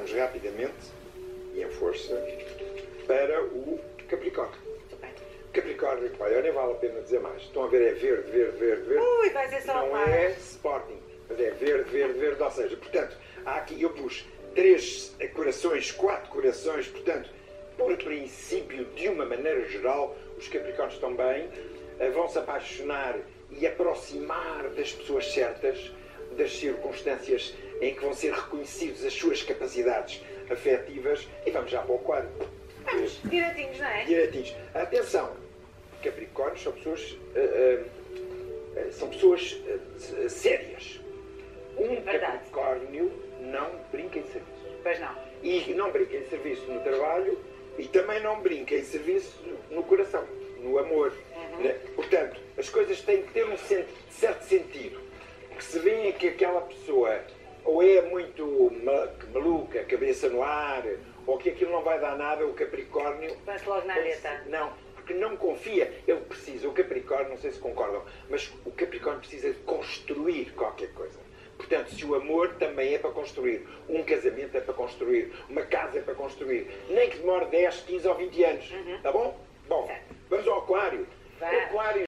vamos rapidamente e em força para o Capricórnio. Capricórnio, olha, nem vale a pena dizer mais. Estão a ver, é verde, verde, verde, verde. Ui, vai ser só não é Sporting, mas é verde, verde, verde. Ou seja, portanto, há aqui, eu pus 3 corações, 4 corações, portanto, por princípio, de uma maneira geral, os Capricórnios estão bem, vão se apaixonar e aproximar das pessoas certas, das circunstâncias em que vão ser reconhecidos as suas capacidades afetivas, e vamos já para o quadro. Vamos, direitinhos, não é? Direitinhos. Atenção, Capricórnios são pessoas sérias. Capricórnio não brinca em serviço. Pois não. E não brinca em serviço no trabalho e também não brinca em serviço no coração, no amor. Portanto, as coisas têm que ter um certo sentido. Porque se vêem que aquela pessoa ou é muito maluca, cabeça no ar, ou que aquilo não vai dar nada, o Capricórnio... Põe-se logo na aleta. Não, porque não confia. Ele precisa, o Capricórnio, não sei se concordam, mas o Capricórnio precisa de construir qualquer coisa. Portanto, se o amor também é para construir, um casamento é para construir, uma casa é para construir, nem que demore 10, 15 ou 20 anos. Tá bom? Bom, vamos ao Aquário. O Aquário